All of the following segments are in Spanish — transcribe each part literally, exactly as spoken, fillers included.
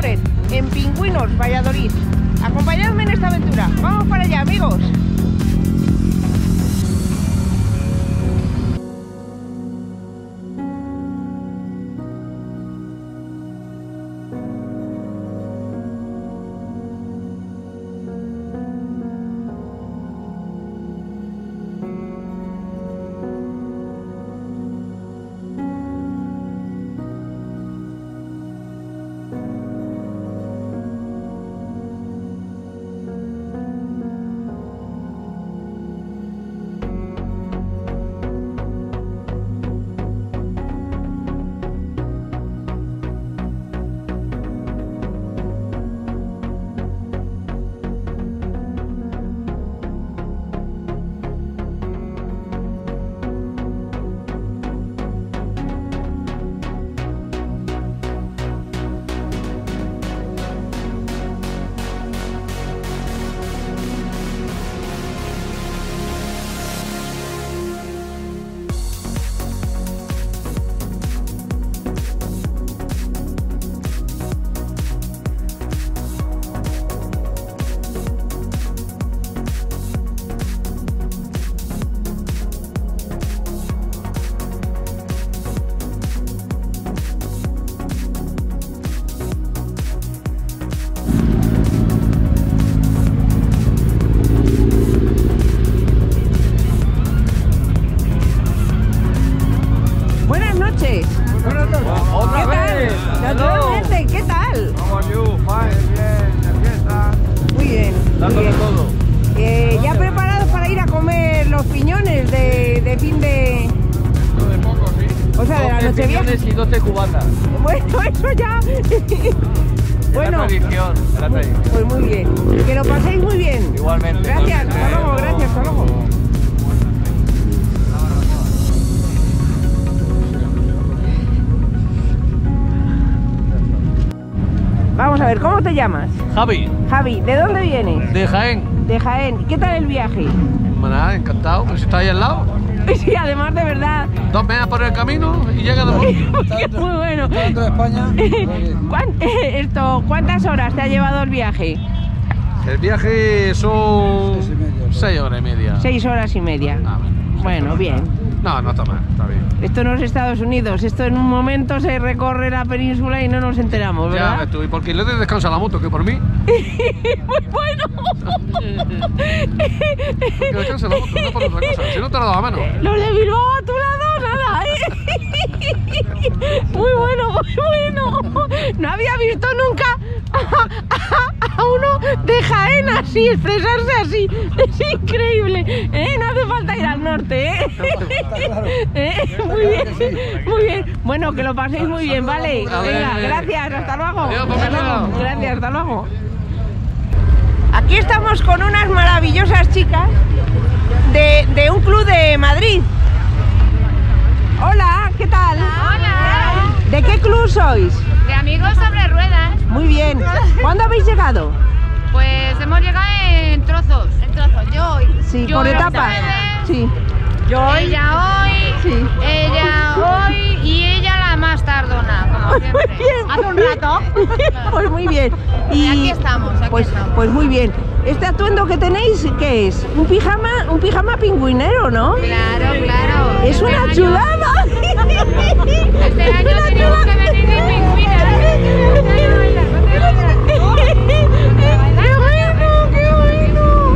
Explorer en Pingüinos, Valladolid. Acompañadme en esta aventura. Vamos para allá, amigos. Y doce cubatas. Bueno, eso ya. Bueno, la tradición, la tradición. Pues muy bien. Que lo paséis muy bien. Igualmente. Gracias, hasta luego, gracias, hasta luego. Vamos a ver, ¿cómo te llamas? Javi. Javi, ¿de dónde vienes? De Jaén. De Jaén. ¿Qué tal el viaje? Nada, encantado, pues está ahí al lado. Sí, además de verdad. Dos meses por el camino y llega de vuelta. Muy bueno. Dentro de España. ¿Cuán, esto, ¿Cuántas horas te ha llevado el viaje? El viaje son Seis y media, seis horas y media. Seis horas y media. Ah, bueno, Bueno, bien. No, no está mal, está bien. Esto no es Estados Unidos, esto en un momento se recorre la península y no nos enteramos, ¿verdad? Ya estuve, porque le doy descanso a la moto, que por mí. Muy bueno. Que descanse la moto, no por otra cosa. Si no te la daba menos. Los de Bilbao a tu lado, nada, ¿eh? Muy bueno, muy bueno. No había visto nunca a, a, a uno de Jaén así, expresarse así. Es increíble, ¿eh? No hace falta ir al norte, ¿eh? Claro. ¿Eh? Muy bien, muy bien. Bueno, que lo paséis muy bien, ¿vale? Venga, gracias, hasta luego. Hasta luego. Gracias, hasta luego. Aquí estamos con unas maravillosas chicas de, de un club de Madrid. Hola, ¿qué tal? Hola. ¿De qué club sois? De Amigos sobre Ruedas. Muy bien. ¿Cuándo habéis llegado? Pues hemos llegado en trozos. En trozos. Yo hoy. Sí, Yo por el etapas. jueves, Sí. Yo hoy. Ella hoy. Sí. Ella hoy y ella la más tardona, como siempre. Muy bien. Hace un rato. Pues muy bien. Y aquí estamos, aquí pues, estamos. Pues muy bien. ¿Este atuendo que tenéis qué es? Un pijama, un pijama pingüinero, ¿no? Claro, claro. Es Este una año- chulada. Este año tenemos que venir de pingüinas. ¡Qué bueno, qué bueno!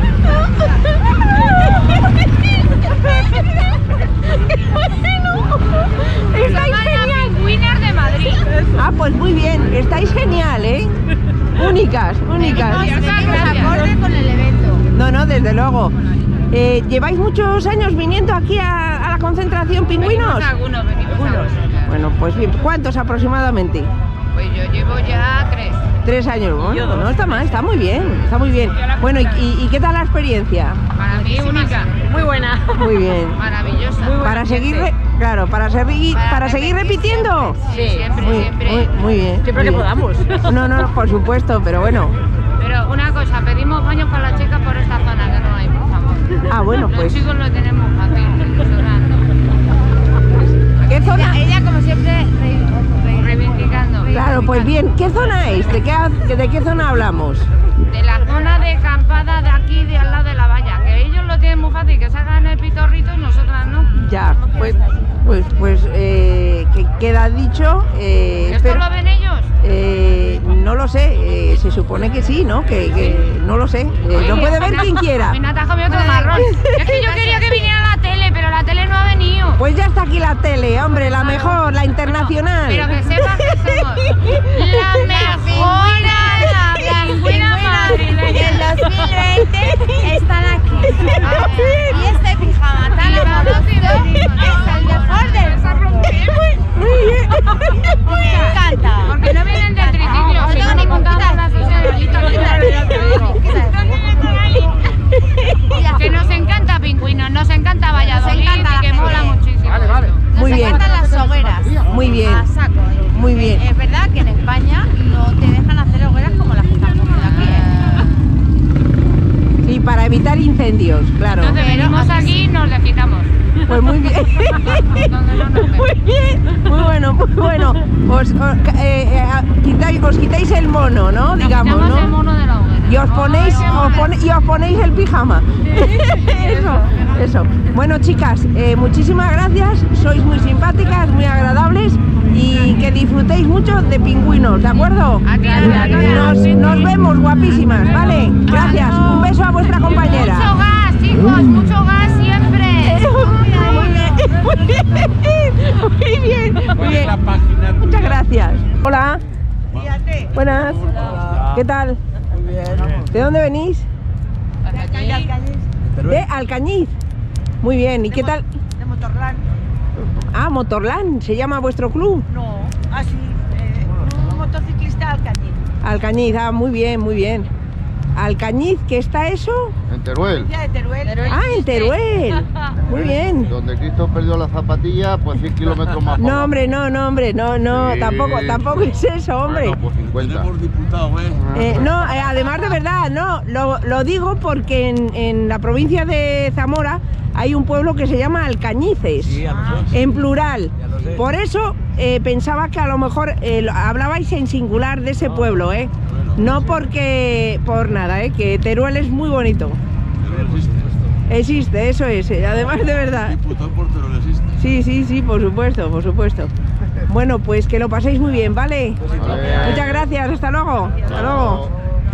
¡Estáis genial! Pingüinas de Madrid. Ah, pues muy bien, estáis genial, ¿eh? Únicas, únicas. Muchas gracias. Acorde con el evento. No, no, desde luego. Eh, ¿Lleváis muchos años viniendo aquí a, a la concentración pingüinos? Venimos algunos, venimos algunos. Bueno, pues bien, ¿cuántos aproximadamente? Pues yo llevo ya tres. Tres años, bueno, no está mal, está muy bien, está muy bien. Bueno, ¿y, y, y qué tal la experiencia? Para mí única. Muy buena. Muy bien. Maravillosa. Para seguir, re- claro, para seguir, para seguir repitiendo. Sí, siempre, Muy, siempre. muy, muy bien. Siempre muy que bien. podamos. No, no, por supuesto, pero bueno. Pero una cosa, pedimos baños para las chicas por esta zona que no hay, por favor. Ah, bueno, pues. Los chicos lo tenemos fácil. nosotras no. ¿Qué zona? Ella, como siempre, re- reivindicando. Claro, pues bien, ¿qué zona es? ¿De qué, de qué zona hablamos? De la zona de acampada de aquí, de al lado de la valla. Que ellos lo tienen muy fácil, que salgan el pitorrito y nosotras no. Ya, pues, pues, pues eh, que queda dicho. Eh, ¿Esto espero- lo ven ellos? eh, no lo sé, eh, se supone que sí, ¿no? Que, que no lo sé. Eh, lo puede ver quien quiera. Me ha comido otro marrón. Es que yo quería que viniera la tele, pero la tele no ha venido. Pues ya está aquí la tele, hombre, la mejor, la internacional. Pero que sepas que somos la mejor, la pingüina madrileña. En dos mil veinte están aquí. Y este pijama tan conocido es el mejor del mundo. Muy bien. Me encanta. Porque no vienen del triciclo, si no, no montaban las Que nos encanta Pingüinos, nos encanta Valladolid encanta y que la mola gente. muchísimo. Vale, vale. Nos Muy bien. encantan las hogueras. Muy bien. A saco. ¿eh? Muy bien. Es verdad que en España no te dejan hacer hogueras como las que están poniendo aquí. ¿eh? Sí, para evitar incendios, claro. Entonces venimos aquí y nos le quitamos. Pues muy bien. Donde no nos ven. Muy bien, muy bueno, muy bueno. Os, os, eh, eh, quitáis, os quitáis el mono, ¿no? Digamos, Quitamos el ¿no? mono de la hoguera. Y os ponéis, Ay, qué os mono. pone- y os ponéis el pijama. Eso, eso. Bueno, chicas, eh, muchísimas gracias. Sois muy simpáticas, muy agradables y que disfrutéis mucho de Pingüinos, ¿de acuerdo? A ti, a ti, a ti. Nos, nos vemos, guapísimas, ¿vale? Gracias. Un beso a vuestra Mucho compañera. gas, chicos, mucho gas siempre. Muy bien, muy bien, muy bien, muy bien. Muchas gracias. Hola. Buenas. ¿Qué tal? ¿De dónde venís? De Alcañiz. Muy bien. ¿Y qué tal? De Motorland. Ah, Motorland. ¿Se llama vuestro club? No, así, eh, un motociclista Alcañiz. Alcañiz. Ah, muy bien, muy bien. Alcañiz, ¿qué está eso? En Teruel, Ya de Teruel. Ah, en Teruel. Muy bien. donde Cristo perdió la zapatilla, pues cien kilómetros más. para No, abajo. hombre, no, no, hombre, no, no, Sí. tampoco, tampoco es eso, hombre. Bueno, pues cincuenta. Eh, no, eh, además de verdad, no, lo, lo digo porque en, en la provincia de Zamora hay un pueblo que se llama Alcañices, en plural. Por eso eh, pensaba que a lo mejor eh, lo- hablabais en singular de ese pueblo, ¿eh? No porque por nada, ¿eh? Que Teruel es muy bonito. Existe, eso es, eh, además de verdad. Sí, sí, sí, por supuesto, por supuesto. Bueno, pues que lo paséis muy bien, ¿vale? Vale. Muchas gracias, hasta luego. Hasta luego.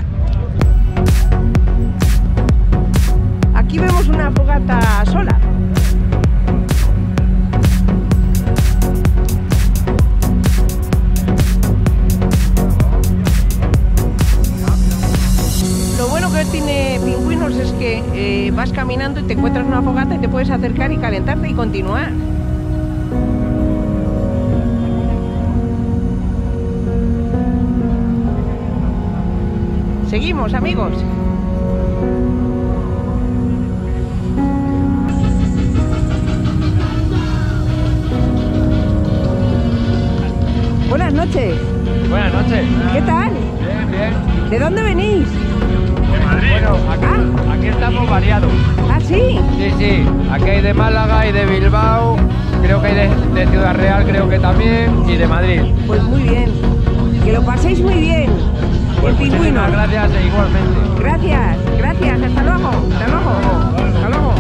Aquí vemos una fogata sola. Lo bueno que tiene Pingüinos es que eh, vas caminando y te encuentras una fogata y te puedes acercar y calentarte y continuar. Seguimos, amigos. Buenas noches. Buenas noches. ¿Qué tal? Bien, bien. ¿De dónde venís? De Madrid. Bueno, aquí, aquí estamos variados. ¿Ah, sí? Sí, sí. Aquí hay de Málaga y de Bilbao. Creo que hay de, de Ciudad Real, creo que también. Y de Madrid. Pues muy bien. Que lo paséis muy bien. Pues El Pingüino. muchísimas gracias e igualmente. Gracias, gracias. Hasta luego. Hasta luego. Hasta luego.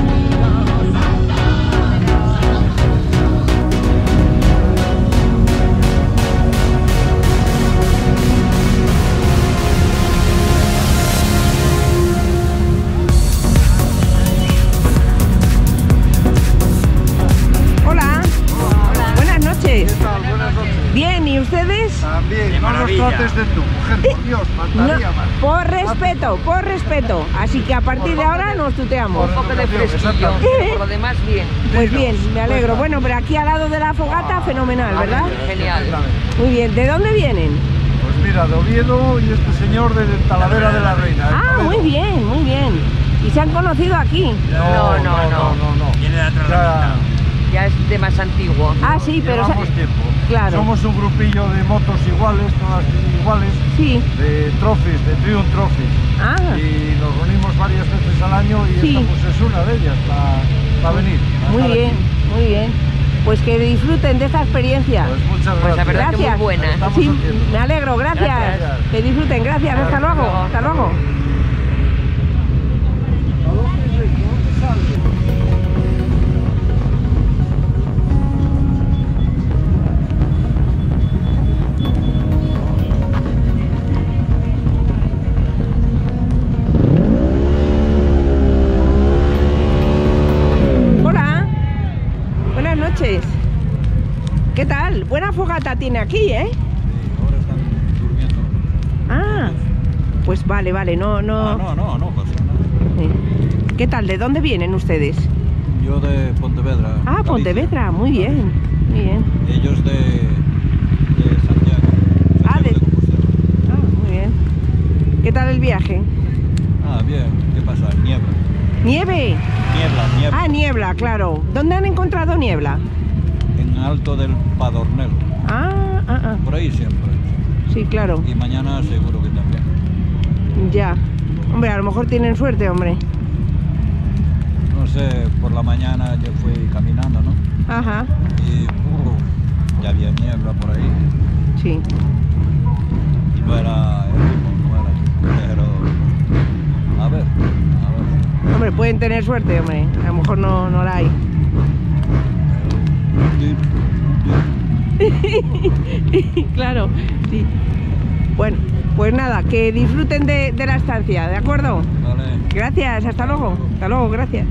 Hola. Buenas noches. Buenas noches. Bien, ¿y ustedes? También, no nos trates de tu mujer, por Dios, No, faltaría más. por respeto, por respeto. Así que a partir de ahora nos tuteamos. Un poco de fresquillo, por lo demás bien. Pues bien, me alegro. Bueno, pero aquí al lado de la fogata, fenomenal, ¿verdad? Genial. Muy bien. ¿De dónde vienen? Pues mira, de Oviedo y este señor de Talavera de la Reina. de Ah, Toledo. muy bien, muy bien. ¿Y se han conocido aquí? No, no, no, no, no. Viene de atrás Ya Ya es de más antiguo. Ah, sí, pero... llevamos sa- tiempo. Claro. Somos un grupillo de motos iguales, todas iguales, Sí. de trophies, de Triumph Trophies. Ah, Y nos reunimos varias veces al año y Sí. esta pues es una de ellas, para venir. para muy estar bien, aquí. muy bien. Pues que disfruten de esta experiencia. Pues muchas Pues la gracias. verdad que muy Gracias. buena. Estamos Sí, haciendo. me alegro, gracias. Gracias. Que disfruten, gracias. Hasta luego. Hasta luego. Hola. Buenas noches. ¿Qué tal? Buena fogata tiene aquí, ¿eh? Ahora están durmiendo. Ah, pues vale, vale, no, no. Ah, no, no, no pasa nada. Sí. ¿Qué tal? ¿De dónde vienen ustedes? Yo de Pontevedra. Ah, Galicia. Pontevedra, muy bien, muy bien. Ellos de, de Santiago. Ah, Santiago de- Compostela. Ah, muy bien. ¿Qué tal el viaje? Ah, bien. ¿Qué pasa? Niebla. ¿Nieve? Niebla, niebla. Ah, niebla, claro. ¿Dónde han encontrado niebla? En Alto del Padornel. Ah, ah, ah. Por ahí siempre. Sí, claro. Y mañana seguro que también. Ya. Hombre, a lo mejor tienen suerte, hombre. No sé, por la mañana yo fui caminando, ¿no? Ajá, Y uh, ya había niebla por ahí. sí. Y no era el mismo, no era. Pero, a ver, a ver. Hombre, pueden tener suerte, hombre. A lo mejor no, no la hay. Claro, sí. Bueno, pues nada, que disfruten de, de la estancia, ¿de acuerdo? Vale. Gracias, hasta luego. Hasta luego, gracias.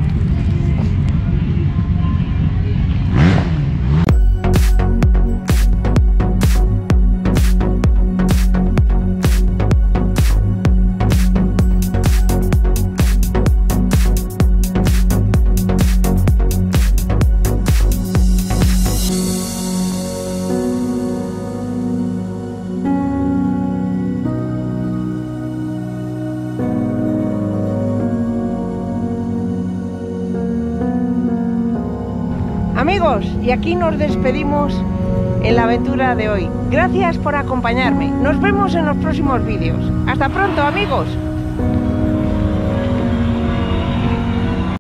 Amigos, y aquí nos despedimos en la aventura de hoy. Gracias por acompañarme. Nos vemos en los próximos vídeos. Hasta pronto, amigos.